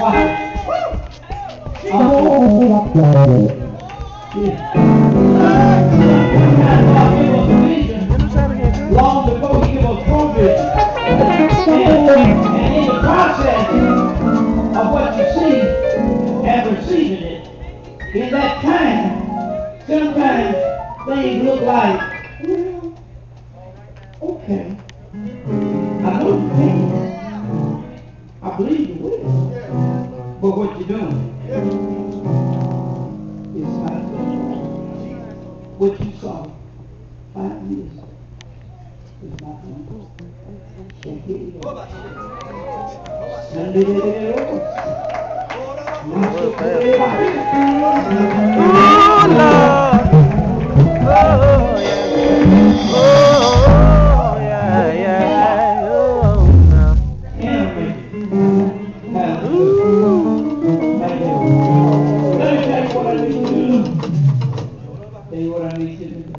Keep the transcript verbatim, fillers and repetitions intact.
Long before he gave us provision. And, and in the process of what you see and receiving it, in that time, sometimes things look like, well, okay, I know you can. I believe you will. But what you're doing is not what you saw five years ago. It's not going to. Can't get it over. Sunday, day, day, day, day.